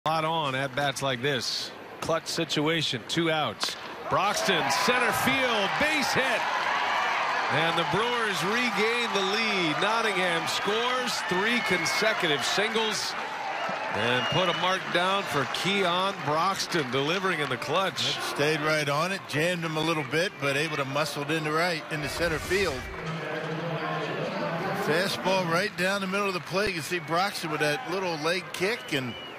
Spot on at bats like this. Clutch situation, 2 outs. Broxton, center field, base hit. And the Brewers regain the lead. Nottingham scores 3 consecutive singles and put a mark down for Keon Broxton, delivering in the clutch. Stayed right on it, jammed him a little bit, but able to muscle it into center field. Fastball right down the middle of the plate. You can see Broxton with that little leg kick, and